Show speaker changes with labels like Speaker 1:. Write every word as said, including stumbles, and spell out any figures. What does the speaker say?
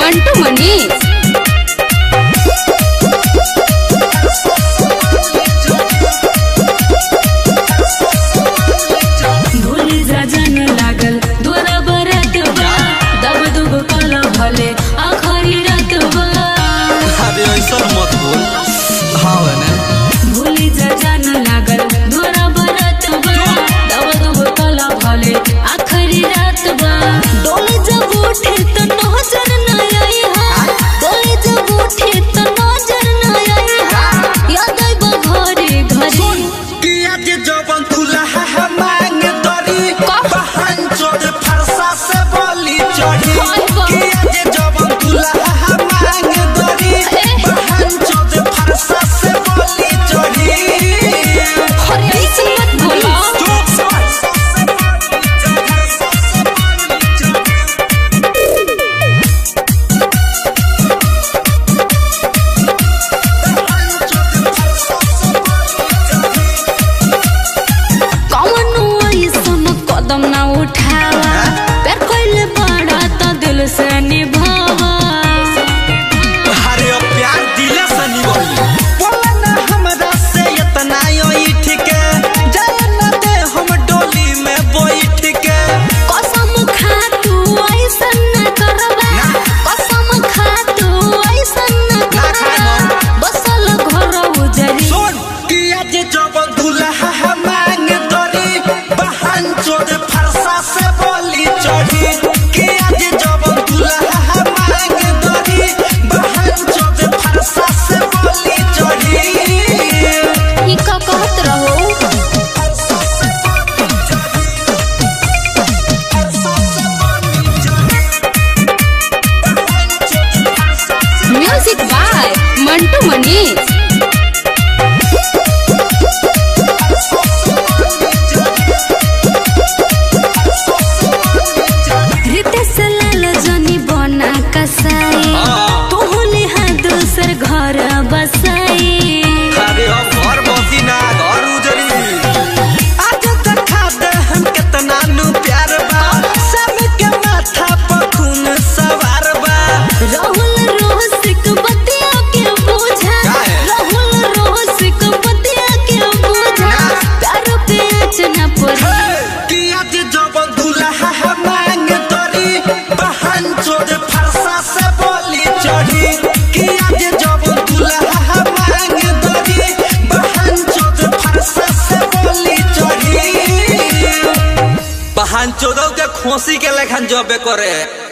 Speaker 1: Mantu Manish. Music by Mantu Manish. Ritesh Lal जनी बना कसाई तू लिहा दूसर घर बसाई।
Speaker 2: अरे हम घर बसी ना घर उजरी आज देखा दे हम कितना नु प्यार बा सब के माथा पर खून सवार बा।
Speaker 1: राहुल रोहसिक बतिया के बोझा राहुल रोहसिक बतिया के बोझा प्यार पे अचना पड़ी
Speaker 2: कि आज जब दुल्हा है मांग तोरी बहन चोद फरसा से बोली चढ़ी। कि आज जब दुल्हा है मांग तोरी बहन चोद फरसा से बोली चढ़ी। बहन चोदौ के खोसी के लेखन जबे करे।